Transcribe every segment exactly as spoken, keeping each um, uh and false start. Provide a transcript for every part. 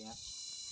konti ha.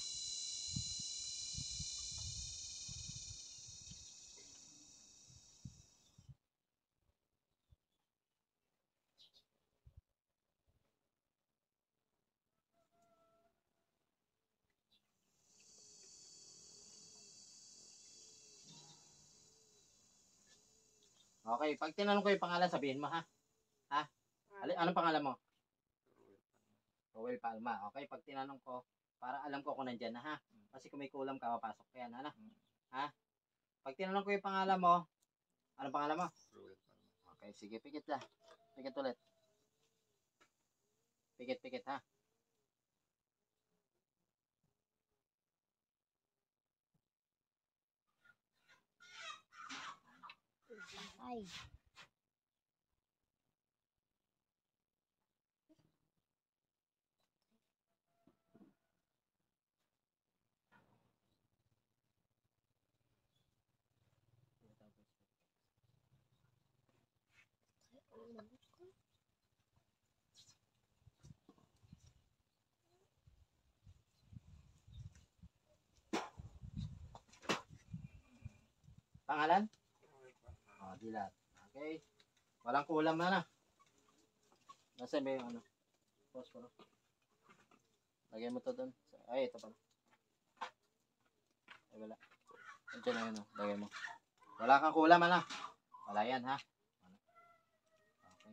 Okay, pag tinanong ko yung pangalan, sabihin mo ha. Ha? Ali, anong pangalan mo? Rowel Palma. Okay, pag tinanong ko, para alam ko kung nandyan na ha. Kasi kung may kulam ka, mapasok ka yan. Ano? Ha? Pag tinanong ko yung pangalan mo, anong pangalan mo? Rowel Palma. Okay, sige, pikit na. Pikit ulit. Pikit, pikit ha. Ay. Pangalan? Oh, dilat. Okay. Walang kulam na na. Nasa ba yung ano? Posporo. Lagyan mo to doon. Ay, ito pala. Ay, wala. Andiyan na yun, oh. Lagyan mo. Wala kang kulam, ano? Wala yan, ha? Okay.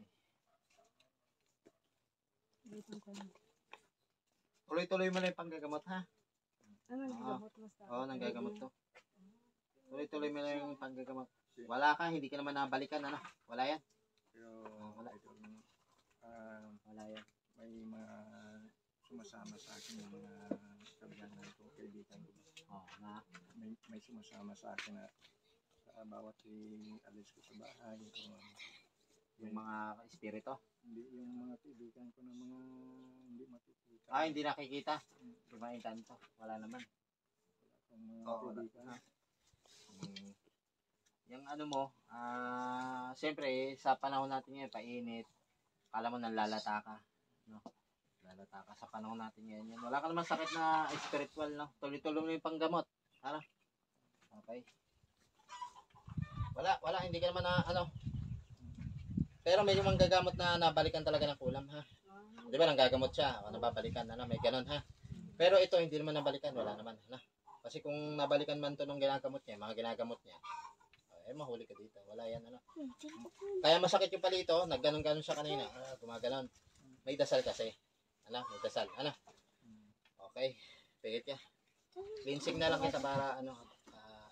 Tuloy-tuloy mo na yung panggagamot, ha? Ano nagagamot mo sa? Oo, nanggagamot to. Tuloy-tuloy mo na yung panggagamot. Wala ka, hindi ka naman nabalikan, ano? Wala yan. Pero, wala. ito, uh, wala yan. May mga sumasama sa akin ng mga kabiyanan ko, kaibigan ko. Oh, na? May, may sumasama sa akin na sa bawat alis ko sa bahay. Ito, yung mga espiritu? Hindi, yung mga kaibigan ko na mga hindi makikita. Ah, hindi nakikita? Hindi makikita. Wala naman. Wala mga oh, kaibigan. Wala. Hmm. Yung ano mo, ah, uh, siyempre, sa panahon natin ngayon, painit, kala mo nanlalata ka, no? Lalata ka sa panahon natin ngayon. Yan. Wala ka naman sakit na spiritual, no? Tuloy-tuloy mo yung panggamot. Ano? Okay. Wala, wala, hindi ka naman na, ano, pero may yung manggagamot na nabalikan talaga ng kulam, ha? Di ba, nanggagamot siya, o nababalikan, ano, may ganon, ha? Pero ito, hindi naman nabalikan, wala naman, ano? Kasi kung nabalikan man to nung ginagamot niya, mga ginagamot niya, eh, mahuli ka dito. Wala yan, ano. Kaya masakit yung palito, nagganon-ganon siya kanina. Ah, gumaganon. May dasal kasi. Ano, may dasal. Ano. Okay. Pigit ka. Cleansing na lang kita para, ano, uh,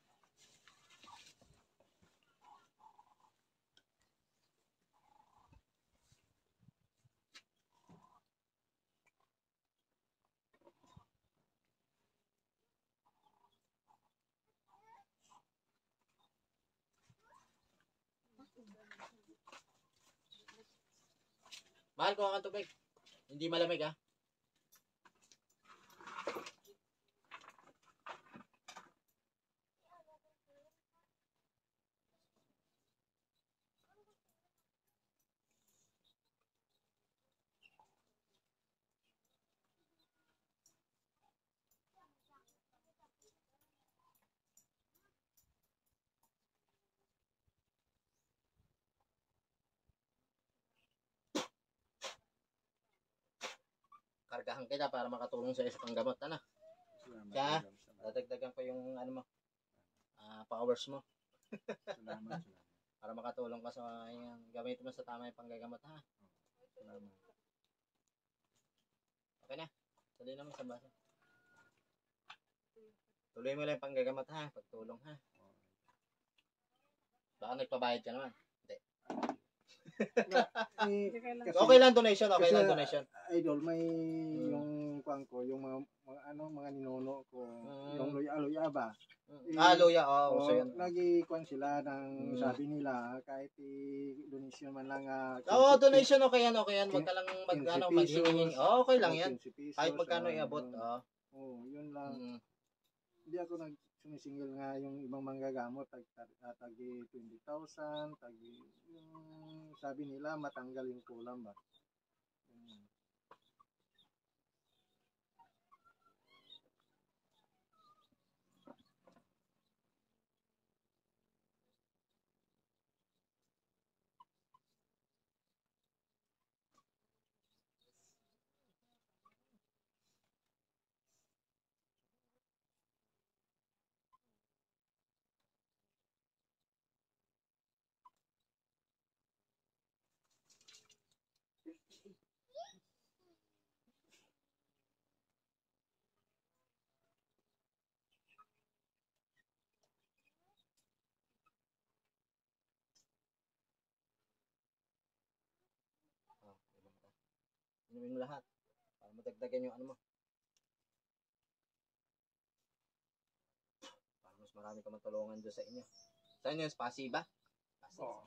mahal ko ang tubig. Hindi malamig, ha? Kargahan kita para makatulong sa isang panggamot, ano? Kaya, dadagdagan ko yung, ano mo, uh, powers mo. Salamat, salamat. Para makatulong ka sa, yung, gamitin mo sa tama yung panggagamot, ha? Salamat. Okay na. Tuloy naman sa basa. Tuloy mo lang yung panggagamot, ha? Pagtulong, ha? Baka nagpabayad ka naman. Hindi. Okay lang donation, okay lang donation. Idol, may hmm. yung kuang ko, yung mga, mga ano, mga ninuno ko, hmm. yung luya-luya ba? Hmm. Ah, luya, oh, oh, so yun. Lagi kuan sila ng hmm. sabi nila kahit i-donation man lang. Uh, Oo, oh, donation okay yan, okay yan. Wag ka lang mag ano, maghingi. Oh, okay lang yan. Kahit magkano iabot, oh. Oh, yun lang. Hmm. Hindi ako nag sumisingil nga yung ibang manggagamot tag tagi twenty thousand, tagi yung sabi nila matanggal yung kulam ba. Hmm. Inumin mo lahat. Para madagdagan yung ano mo. Para mas marami ka matulungan doon sa inyo. Sa inyo, spasi ba? Spasi. Oo.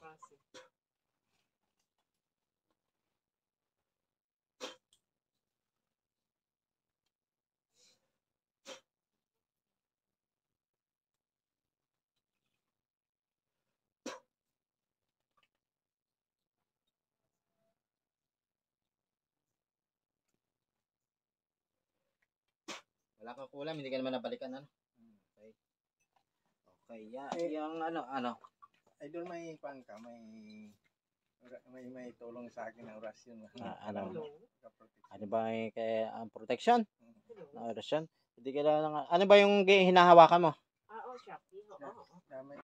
Wala kang kulam, hindi ka naman nabalikan, ano? Okay. Okay, ya, Eh, yung ano, ano. Idol, may pang ka, may may may tulong sa akin na orasyon. Ah, ano? Kaproteksyon. Ano ba yung kay ang protection? Mm. Na orasyon? Hindi kailangan, ano ba yung gi- hinahawakan mo? Ah, oh, Shopee. Oo, oo. Na may